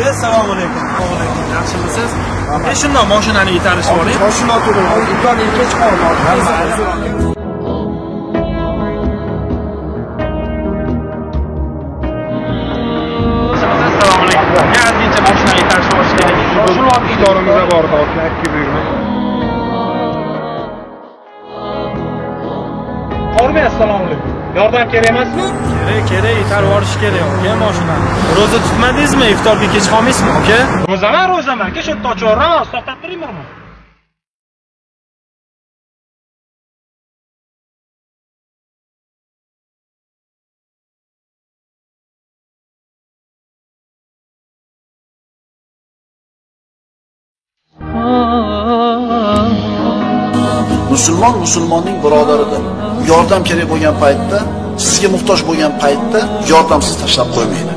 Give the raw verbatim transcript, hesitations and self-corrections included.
Assalomu alaykum. Alaykum. Yaxshimisiz? E shundan mashinani itarishib oling. Mashina o'tiring. Hozirdan kech qoldi. Ya'zincha mashinani itarishib olish kerak. Shuni olib idoramizga bordi, hozir ikki buyurma. Qormi, assalomu alaykum. Yordam kerak emasmi? Kerak, kerak, itarib olish kerak. Aka, mashinani. Ro'za tutmadingizmi? Iftorga kech qolmaysizmi, aka? Ro'zaman, ro'zaman. Kecha shu yerda ochib yuboraman, to'xtab turingmi? Musulmon musulmonning birodaridir. Yordam kerak bo'lgan paytda, sizga muhtoj bo'lgan paytda yordamsiz tashlab qo'ymaydi.